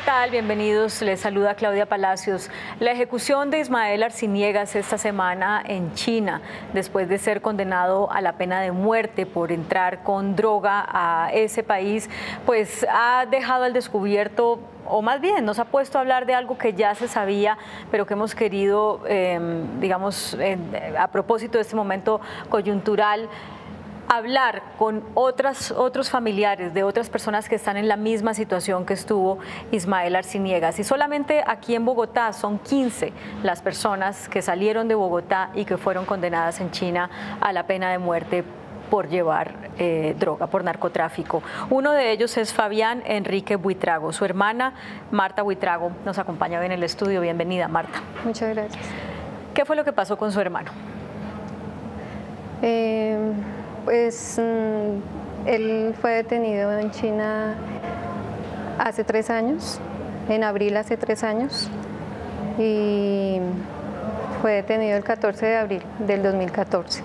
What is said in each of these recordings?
tal? Bienvenidos, les saluda Claudia Palacios. La ejecución de Ismael Arciniegas esta semana en China, después de ser condenado a la pena de muerte por entrar con droga a ese país, pues ha dejado al descubierto, o más bien nos ha puesto a hablar de algo que ya se sabía, pero que hemos querido, a propósito de este momento coyuntural, hablar con otros familiares de otras personas que están en la misma situación que estuvo Ismael Arciniegas. Y solamente aquí en Bogotá son 15 las personas que salieron de Bogotá y que fueron condenadas en China a la pena de muerte por llevar droga, por narcotráfico. Uno de ellos es Fabián Enrique Buitrago. Su hermana, Marta Buitrago, nos acompaña hoy en el estudio. Bienvenida, Marta. Muchas gracias. ¿Qué fue lo que pasó con su hermano? Pues él fue detenido en China hace 3 años, en abril hace 3 años, y fue detenido el 14 de abril del 2014.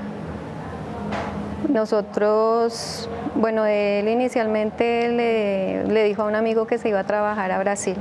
Nosotros, bueno, él inicialmente le dijo a un amigo que se iba a trabajar a Brasil,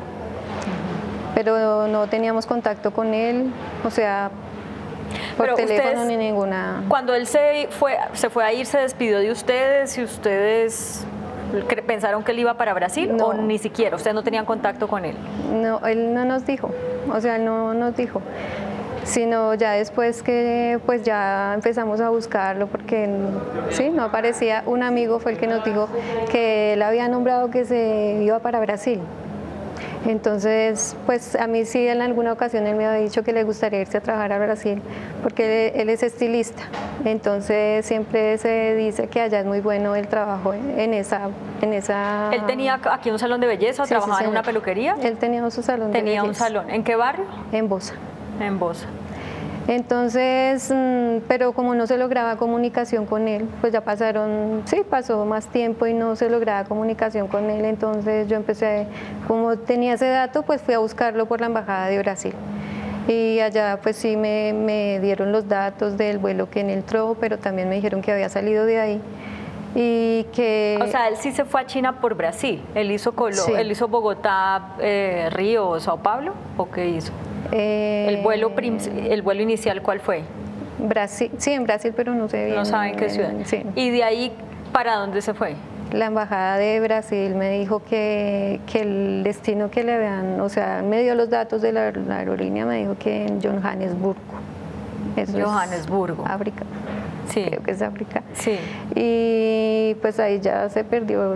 pero no teníamos contacto con él, o sea, por teléfono ni ninguna. Cuando él se fue a ir, ¿se despidió de ustedes y ustedes pensaron que él iba para Brasil? No. ¿O ni siquiera? ¿Ustedes no tenían contacto con él? No, él no nos dijo, o sea, no nos dijo, sino ya después que pues ya empezamos a buscarlo porque sí, no aparecía. Un amigo fue el que nos dijo que él había nombrado que se iba para Brasil. Entonces, pues a mí sí en alguna ocasión él me había dicho que le gustaría irse a trabajar a Brasil porque él es estilista, entonces siempre se dice que allá es muy bueno el trabajo en esa... ¿Él tenía aquí un salón de belleza o sí, trabajaba sí, en una peluquería? Él tenía su salón de belleza. ¿Tenía un salón? ¿En qué barrio? En Bosa. En Bosa. Entonces, pero como no se lograba comunicación con él, pues ya pasó más tiempo y no se lograba comunicación con él, entonces yo empecé, como tenía ese dato, pues fui a buscarlo por la Embajada de Brasil. Y allá pues sí me dieron los datos del vuelo que en él entró, pero también me dijeron que había salido de ahí. Y que... O sea, él sí se fue a China por Brasil, él hizo sí. Él hizo Bogotá, Río, Sao Paulo, ¿o qué hizo? ¿El vuelo inicial cuál fue? Brasil, sí, en Brasil, pero no sé bien. No saben qué ciudad. Sí. ¿Y de ahí para dónde se fue? La Embajada de Brasil me dijo que el destino que le habían, o sea, me dio los datos de la aerolínea, me dijo que en Johannesburgo. Eso Johannesburgo. Es África. Sí. Creo que es África. Sí. Y pues ahí ya se perdió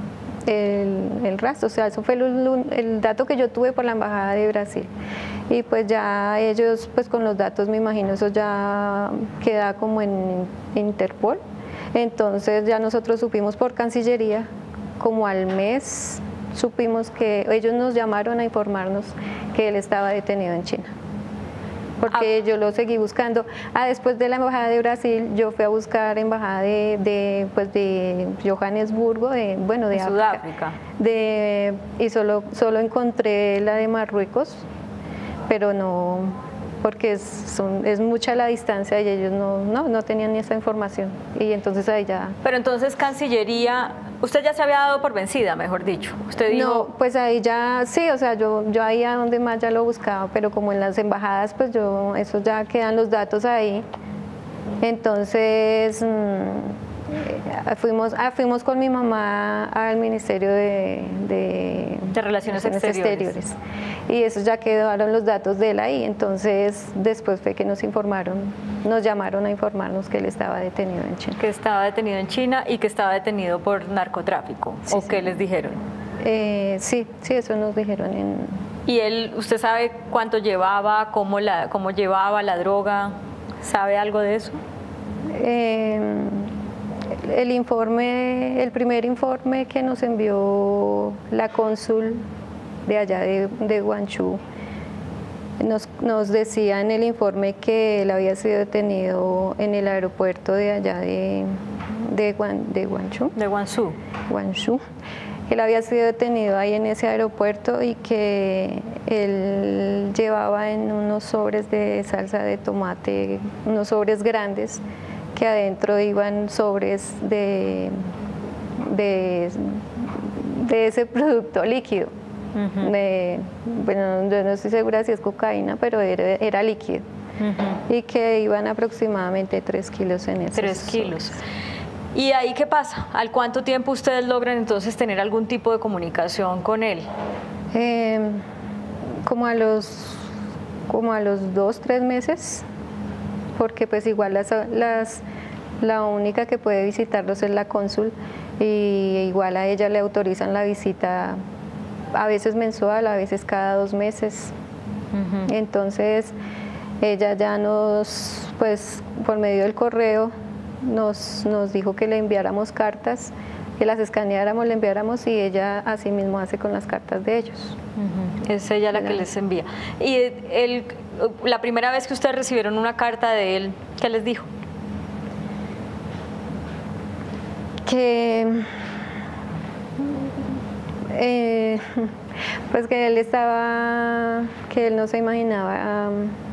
el rastro, o sea, eso fue el dato que yo tuve por la Embajada de Brasil. Y pues ya ellos, pues con los datos, me imagino, eso ya queda como en Interpol. Entonces ya nosotros supimos por Cancillería, como al mes, supimos que ellos nos llamaron a informarnos que él estaba detenido en China. Porque yo lo seguí buscando. Después de la Embajada de Brasil, yo fui a buscar Embajada de Johannesburgo, de Sudáfrica. Y solo encontré la de Marruecos, pero no, porque es mucha la distancia y ellos no tenían ni esa información. Y entonces ahí ya... Pero entonces Cancillería, usted ya se había dado por vencida, mejor dicho. Usted dijo... No, pues ahí ya, sí, o sea, yo ahí a donde más ya lo buscaba, pero como en las embajadas, pues eso ya quedan los datos ahí. Entonces... Fuimos con mi mamá al Ministerio de Relaciones Exteriores. Y eso ya quedaron los datos de él ahí. Entonces después fue que nos llamaron a informarnos que él estaba detenido en China. Que estaba detenido en China y que estaba detenido por narcotráfico. Sí, ¿o qué les dijeron? Sí, eso nos dijeron. ¿Y usted sabe cuánto llevaba, cómo llevaba la droga? ¿Sabe algo de eso? El primer informe que nos envió la cónsul de allá de Guangzhou, nos decía en el informe que él había sido detenido en el aeropuerto de allá de Guangzhou. De Guangzhou. Guangzhou. Él había sido detenido ahí en ese aeropuerto y que él llevaba en unos sobres de salsa de tomate, unos sobres grandes, que adentro iban sobres de ese producto líquido. Bueno, yo no estoy segura si es cocaína, pero era líquido. Y que iban aproximadamente 3 kilos en eso. 3 kilos. ¿Y ahí qué pasa? ¿Al cuánto tiempo ustedes logran entonces tener algún tipo de comunicación con él? Como a los 2, 3 meses, porque pues igual la única que puede visitarlos es la cónsul, y igual a ella le autorizan la visita a veces mensual, a veces cada 2 meses. Entonces ella ya pues por medio del correo nos dijo que le enviáramos cartas, que las escaneáramos, le enviáramos, y ella así mismo hace con las cartas de ellos. Es ella la que les envía. Y la primera vez que ustedes recibieron una carta de él, ¿qué les dijo? Pues que él no se imaginaba,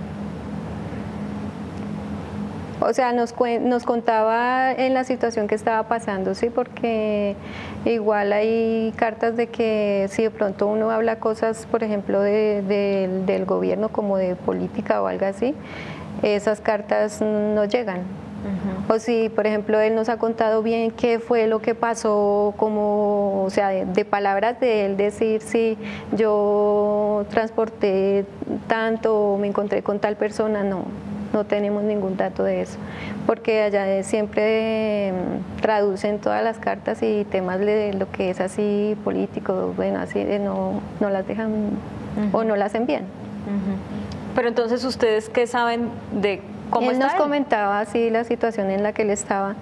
o sea, nos contaba en la situación que estaba pasando, sí, porque igual hay cartas de que si de pronto uno habla cosas, por ejemplo, del gobierno, como de política o algo así, esas cartas no llegan. O si, por ejemplo, él nos ha contado bien qué fue lo que pasó, como, o sea, de palabras de él decir, sí, yo transporté tanto o me encontré con tal persona, no tenemos ningún dato de eso, porque allá siempre traducen todas las cartas y temas de lo que es así político, bueno, así no las dejan o no las envían. Pero entonces, ¿ustedes qué saben de cómo está él? Nos comentaba así la situación en la que él estaba,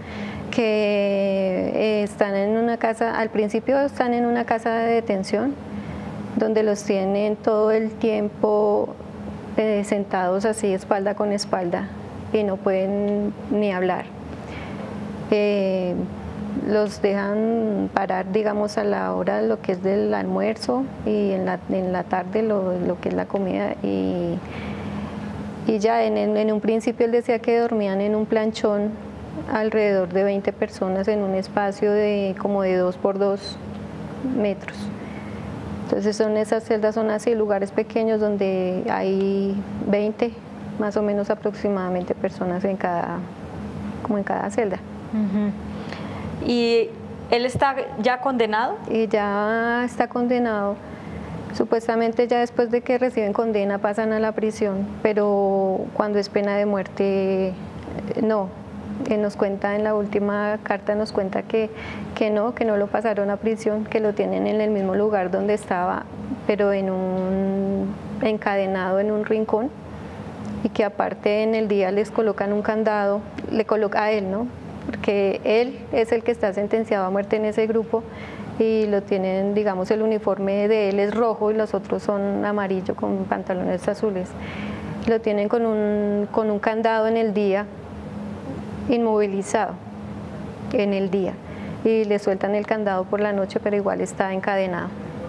que están en una casa, al principio están en una casa de detención, donde los tienen todo el tiempo sentados así espalda con espalda y no pueden ni hablar. Los dejan parar, digamos, a la hora de lo que es del almuerzo, y en la tarde lo que es la comida, y ya en un principio él decía que dormían en un planchón alrededor de 20 personas en un espacio como de 2 por 2 metros. Entonces esas celdas son así, lugares pequeños donde hay 20, más o menos aproximadamente, personas como en cada celda. ¿Y él está ya condenado? Y ya está condenado. Supuestamente ya después de que reciben condena pasan a la prisión, pero cuando es pena de muerte, no. Nos cuenta en la última carta, nos cuenta que no lo pasaron a prisión, que lo tienen en el mismo lugar donde estaba, pero encadenado en un rincón, y que aparte en el día les colocan un candado, le coloca a él, ¿no? Porque él es el que está sentenciado a muerte en ese grupo, y lo tienen, digamos, el uniforme de él es rojo y los otros son amarillo con pantalones azules. Lo tienen con un candado en el día, inmovilizado en el día, y le sueltan el candado por la noche, pero igual está encadenado.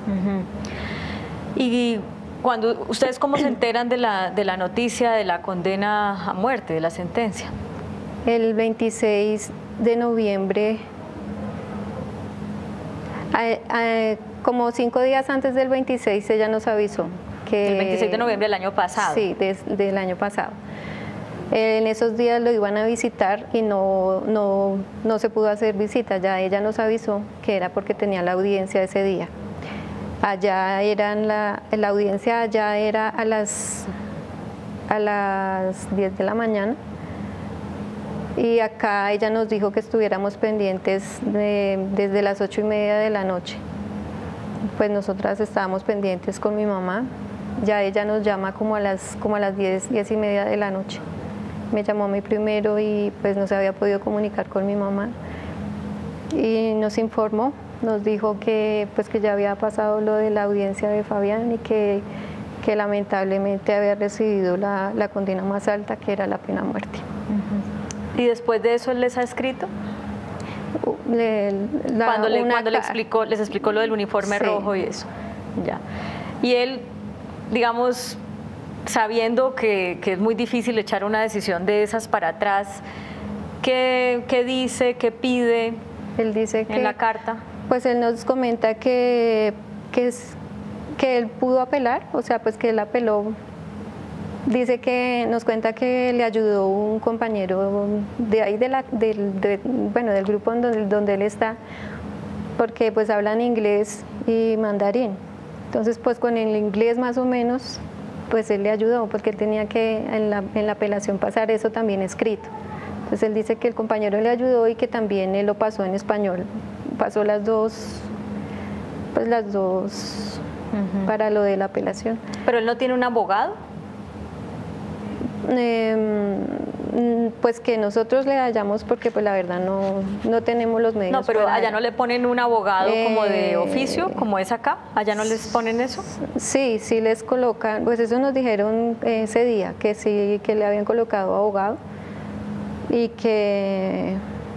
Y cuando ustedes, ¿cómo se enteran de la noticia de la condena a muerte, de la sentencia? El 26 de noviembre, como 5 días antes del 26, ella nos avisó que... El 26 de noviembre del año pasado. Sí, del año pasado. En esos días lo iban a visitar y no se pudo hacer visita. Ya ella nos avisó que era porque tenía la audiencia ese día. Allá la audiencia allá era a las 10 de la mañana, y acá ella nos dijo que estuviéramos pendientes desde las 8:30 de la noche. Pues nosotras estábamos pendientes con mi mamá. Ya ella nos llama como a las 10:30 de la noche. Me llamó a mí primero y pues no se había podido comunicar con mi mamá, y nos informó, nos dijo que ya había pasado lo de la audiencia de Fabián, y que lamentablemente había recibido la condena más alta, que era la pena de muerte. ¿Y después de eso él les ha escrito? Cuando les explicó lo del uniforme rojo y eso. Ya. Y él, digamos, sabiendo que es muy difícil echar una decisión de esas para atrás, ¿qué dice, qué pide? Él dice en la carta? Pues él nos comenta que que él pudo apelar, o sea, pues que él apeló. Dice que nos cuenta que le ayudó un compañero de ahí, bueno, del grupo donde él está, porque pues hablan inglés y mandarín. Entonces, pues con el inglés más o menos, pues él le ayudó, porque él tenía que en la apelación pasar eso también escrito. Entonces él dice que el compañero le ayudó y que también él lo pasó en español. Pasó las dos para lo de la apelación. ¿Pero él no tiene un abogado? Pues que nosotros le hayamos, porque pues la verdad no tenemos los medios. No, pero allá no le ponen un abogado como de oficio, como es acá. ¿Allá no les ponen eso? Sí, sí les colocan, pues eso nos dijeron ese día, que sí, que le habían colocado abogado y que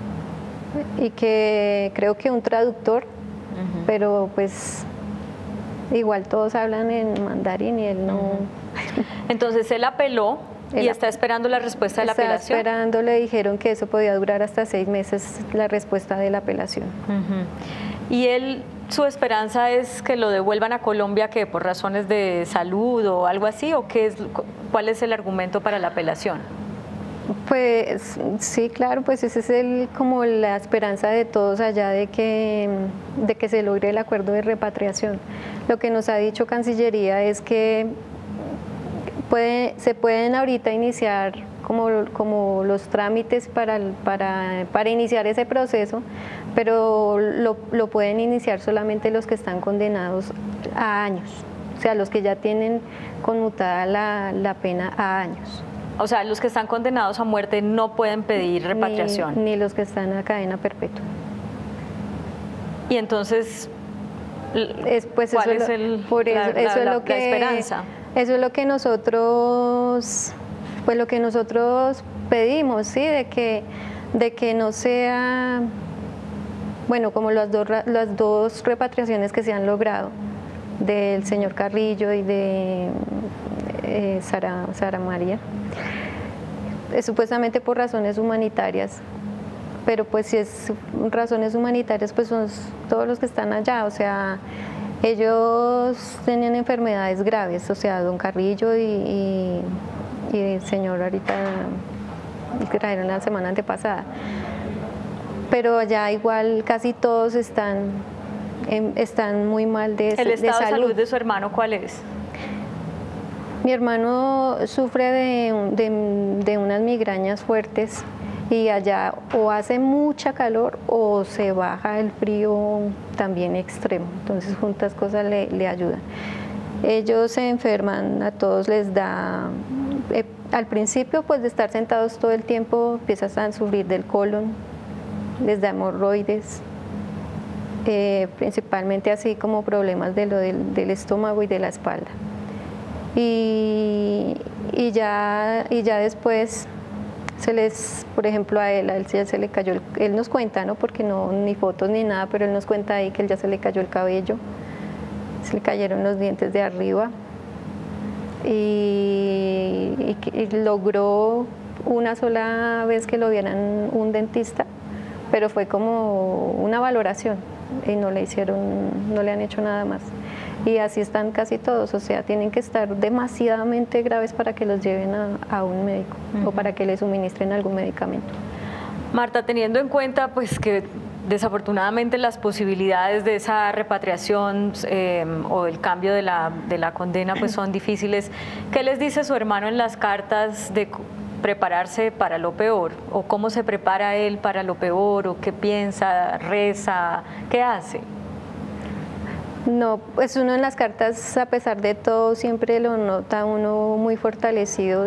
creo que un traductor, pero pues igual todos hablan en mandarín y él no. Entonces él apeló. ¿Y está esperando la respuesta de la apelación? Está esperando, le dijeron que eso podía durar hasta 6 meses la respuesta de la apelación. ¿Y él, su esperanza es que lo devuelvan a Colombia que por razones de salud o algo así? ¿O cuál es el argumento para la apelación? Pues sí, claro, pues ese es como la esperanza de todos allá de que se logre el acuerdo de repatriación. Lo que nos ha dicho Cancillería es que se pueden ahorita iniciar como los trámites para iniciar ese proceso, pero lo pueden iniciar solamente los que están condenados a años, o sea, los que ya tienen conmutada la pena a años. O sea, los que están condenados a muerte no pueden pedir repatriación. Ni los que están a cadena perpetua. Y entonces, pues ¿cuál es la esperanza? Eso es lo que nosotros, pues lo que nosotros pedimos, ¿sí? De que no sea, bueno, como las dos repatriaciones que se han logrado, del señor Carrillo y de Sara María, supuestamente por razones humanitarias, pero pues si es razones humanitarias, pues son todos los que están allá, o sea, ellos tenían enfermedades graves, o sea, don Carrillo y el señor ahorita, que trajeron la semana antepasada, pero allá igual casi todos están muy mal de salud. ¿El estado de salud de su hermano cuál es? Mi hermano sufre de unas migrañas fuertes y allá o hace mucha calor o se baja el frío también extremo, entonces juntas cosas le ayudan. Ellos se enferman, a todos les da, al principio pues de estar sentados todo el tiempo empiezan a sufrir del colon, les da hemorroides, principalmente así como problemas del estómago y de la espalda. Y ya después por ejemplo a él ya se le cayó, él nos cuenta, ¿no? Porque no, ni fotos ni nada, pero él nos cuenta ahí que él ya se le cayó el cabello, se le cayeron los dientes de arriba y logró una sola vez que lo vieran un dentista, pero fue como una valoración y no le han hecho nada más. Y así están casi todos, o sea, tienen que estar demasiadamente graves para que los lleven a un médico o para que les suministren algún medicamento. Marta, teniendo en cuenta pues que desafortunadamente las posibilidades de esa repatriación o el cambio de la condena pues son difíciles, ¿qué les dice su hermano en las cartas de prepararse para lo peor? ¿O cómo se prepara él para lo peor? ¿O qué piensa, reza, qué hace? No, pues uno en las cartas, a pesar de todo, siempre lo nota uno muy fortalecido,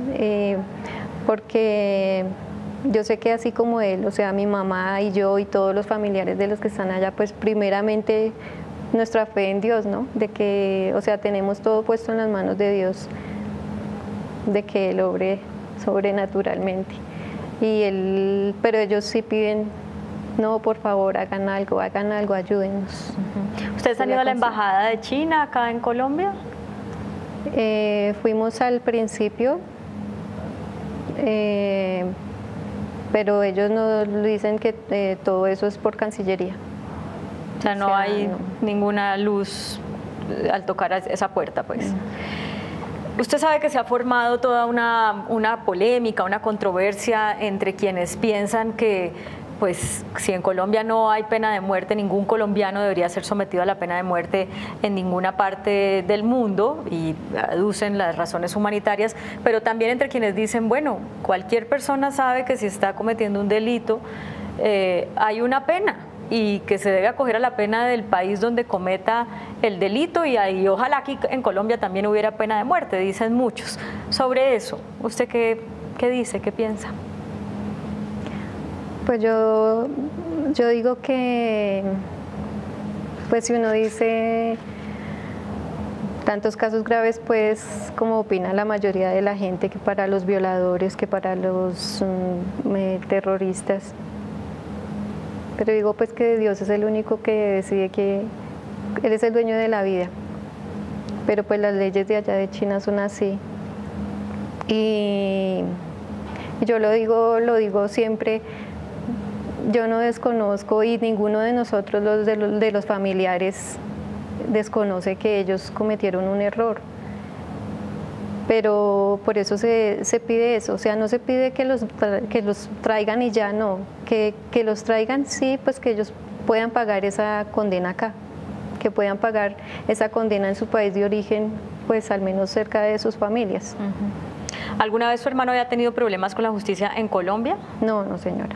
porque yo sé que así como él, o sea, mi mamá y yo y todos los familiares de los que están allá, pues primeramente nuestra fe en Dios, ¿no? De que, o sea, tenemos todo puesto en las manos de Dios, de que Él obre sobrenaturalmente. Pero ellos sí piden, no, por favor, hagan algo, ayúdenos. ¿Ustedes han ido a la embajada de China acá en Colombia? Fuimos al principio, pero ellos nos dicen que todo eso es por Cancillería. O sea, no hay ninguna luz al tocar esa puerta, pues. Usted sabe que se ha formado toda una polémica, una controversia entre quienes piensan que, pues, si en Colombia no hay pena de muerte, ningún colombiano debería ser sometido a la pena de muerte en ninguna parte del mundo, y aducen las razones humanitarias, pero también entre quienes dicen, bueno, cualquier persona sabe que si está cometiendo un delito, hay una pena, y que se debe acoger a la pena del país donde cometa el delito, y ojalá aquí en Colombia también hubiera pena de muerte, dicen muchos. Sobre eso, ¿usted qué dice, qué piensa? Pues yo digo que, pues si uno dice tantos casos graves, pues como opina la mayoría de la gente, que para los violadores, que para los terroristas. Pero digo pues que Dios es el único que decide, que Él es el dueño de la vida. Pero pues las leyes de allá de China son así. Y yo lo digo siempre, yo no desconozco, y ninguno de nosotros de los familiares desconoce que ellos cometieron un error. Pero por eso se pide eso, o sea, no se pide que los traigan y ya no, que los traigan, sí, pues que ellos puedan pagar esa condena acá, que puedan pagar esa condena en su país de origen, pues al menos cerca de sus familias. ¿Alguna vez su hermano había tenido problemas con la justicia en Colombia? No, no, señora.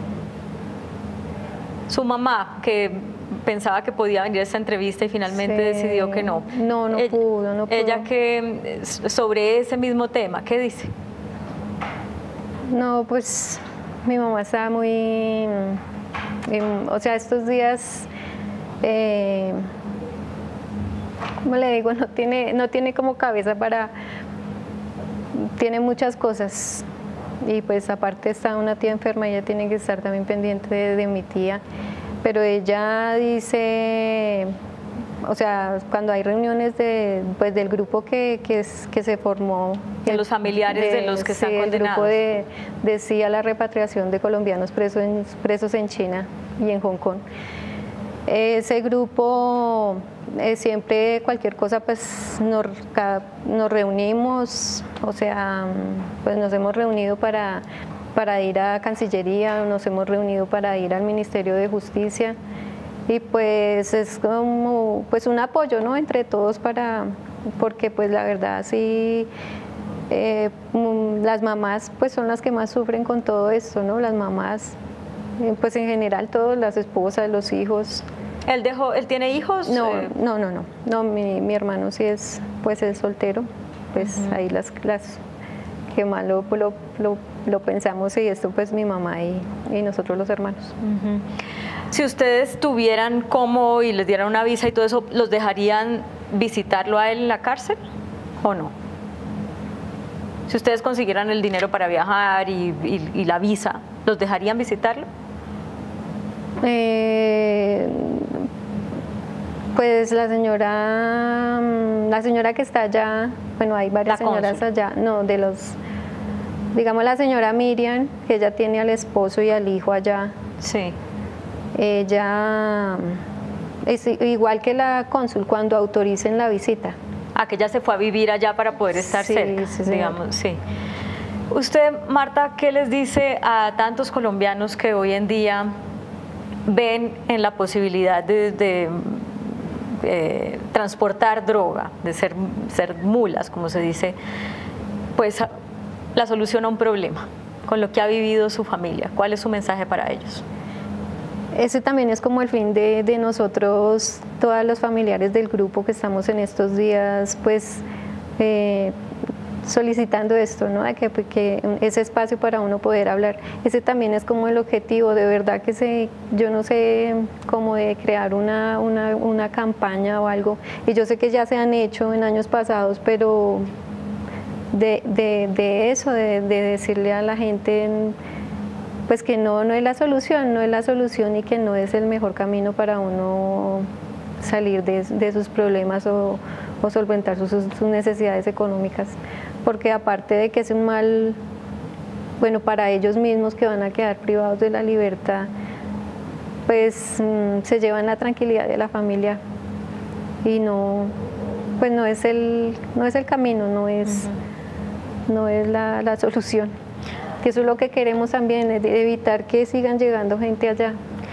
Su mamá, que pensaba que podía venir a esta entrevista y finalmente decidió que no. No pudo. Ella, que sobre ese mismo tema, ¿qué dice? No, pues mi mamá está muy, o sea, estos días, como le digo, no tiene como cabeza para, tiene muchas cosas. Y pues aparte está una tía enferma, ella tiene que estar también pendiente de mi tía. Pero ella dice, o sea, cuando hay reuniones pues del grupo que se formó, de los familiares de los que están condenados, el grupo de sí a la repatriación de colombianos presos en China y en Hong Kong. Ese grupo siempre cualquier cosa pues nos reunimos, o sea, pues nos hemos reunido para ir a Cancillería, nos hemos reunido para ir al Ministerio de Justicia, y pues es como pues un apoyo, ¿no?, entre todos, porque pues la verdad sí, las mamás pues son las que más sufren con todo esto, ¿no? Las mamás, pues en general todos, las esposas, los hijos. ¿Él tiene hijos? No, mi hermano sí es soltero, pues ahí las que más lo pensamos, y esto pues mi mamá y nosotros los hermanos. Si ustedes tuvieran cómo y les dieran una visa y todo eso, ¿los dejarían visitarlo a él en la cárcel o no? Si ustedes consiguieran el dinero para viajar y la visa, ¿los dejarían visitarlo? Pues la señora que está allá, bueno, hay varias señoras allá, no, digamos la señora Miriam, que ella tiene al esposo y al hijo allá. Sí. Ella es igual que la cónsul cuando autoricen la visita. Que ella se fue a vivir allá para poder estar cerca, sí, digamos, sí. Usted, Marta, ¿qué les dice a tantos colombianos que hoy en día ven en la posibilidad de transportar droga, de ser mulas, como se dice, pues la solución a un problema, con lo que ha vivido su familia? ¿Cuál es su mensaje para ellos? Ese también es como el fin de nosotros, todos los familiares del grupo que estamos en estos días, pues solicitando esto, ¿no? Que ese espacio para uno poder hablar, ese también es como el objetivo, de verdad que yo no sé, como de crear una campaña o algo, y yo sé que ya se han hecho en años pasados, pero de eso, de decirle a la gente pues que no es la solución y que no es el mejor camino para uno salir de sus problemas o solventar sus necesidades económicas, porque aparte de que es un mal, bueno, para ellos mismos, que van a quedar privados de la libertad, pues se llevan la tranquilidad de la familia. y no, pues no es el camino, no es la solución. Que eso es lo que queremos también, es evitar que sigan llegando gente allá.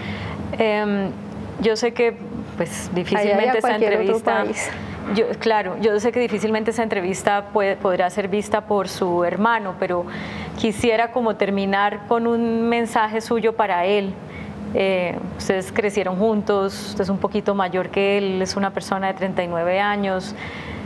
Yo sé que pues difícilmente esta entrevista, yo sé que difícilmente esa entrevista podrá ser vista por su hermano, pero quisiera como terminar con un mensaje suyo para él. Ustedes crecieron juntos, usted es un poquito mayor que él, es una persona de 39 años,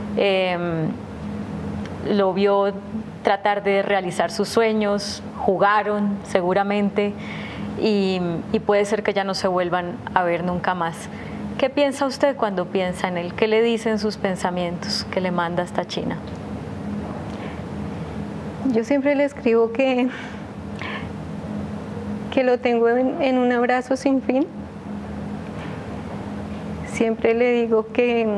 lo vio tratar de realizar sus sueños, jugaron seguramente y puede ser que ya no se vuelvan a ver nunca más. ¿Qué piensa usted cuando piensa en él? ¿Qué le dicen sus pensamientos que le manda hasta China? Yo siempre le escribo que lo tengo en un abrazo sin fin. Siempre le digo que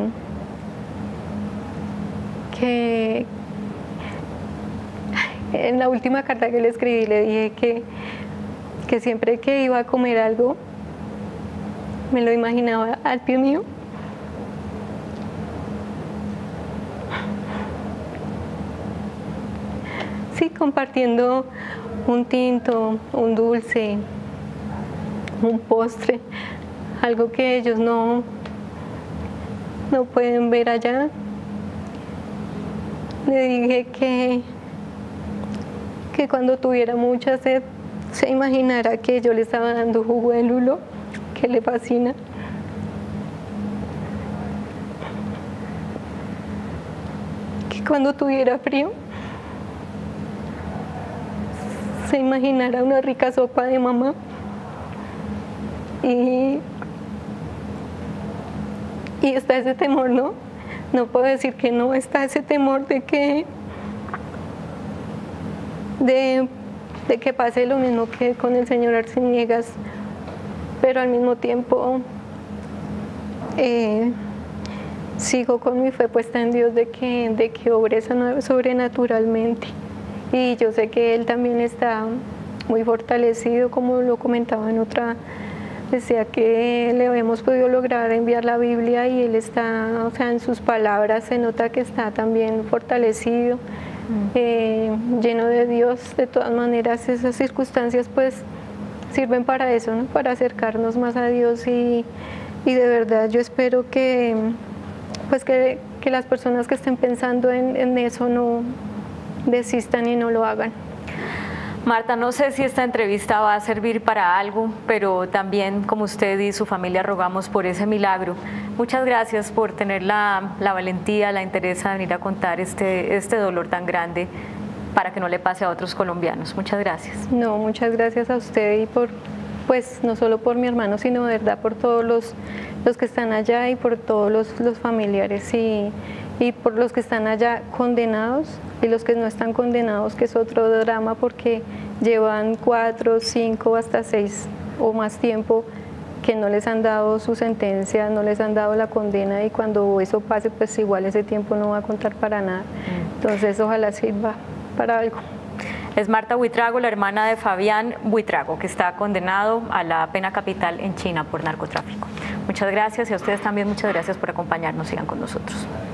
en la última carta que le escribí le dije que siempre que iba a comer algo me lo imaginaba al pie mío. Sí, compartiendo un tinto, un dulce, un postre, algo que ellos no pueden ver allá. Le dije que cuando tuviera mucha sed se imaginara que yo le estaba dando jugo de lulo, que le fascina. Que cuando tuviera frío se imaginara una rica sopa de mamá. Y está ese temor, ¿no? No puedo decir que no, está ese temor de que pase lo mismo que con el señor Arciniegas, pero al mismo tiempo sigo con mi fe puesta en Dios de que obre sobrenaturalmente. Y yo sé que él también está muy fortalecido, como lo comentaba en otra, decía que le hemos podido lograr enviar la Biblia y él está, o sea, en sus palabras se nota que está también fortalecido, lleno de Dios. De todas maneras, esas circunstancias pues sirven para eso, ¿no? Para acercarnos más a Dios y de verdad yo espero que pues que las personas que estén pensando en eso no desistan y no lo hagan. Marta, no sé si esta entrevista va a servir para algo, pero también como usted y su familia rogamos por ese milagro. Muchas gracias por tener la valentía, la interés de venir a contar este dolor tan grande para que no le pase a otros colombianos. Muchas gracias. No, muchas gracias a usted y pues no solo por mi hermano, sino de verdad por todos los que están allá y por todos los familiares y por los que están allá condenados y los que no están condenados, que es otro drama porque llevan 4, 5, hasta 6 o más tiempo que no les han dado su sentencia, no les han dado la condena y cuando eso pase pues igual ese tiempo no va a contar para nada. Entonces ojalá sirva para algo. Es Marta Buitrago, la hermana de Fabián Buitrago, que está condenado a la pena capital en China por narcotráfico. Muchas gracias y a ustedes también muchas gracias por acompañarnos. Sigan con nosotros.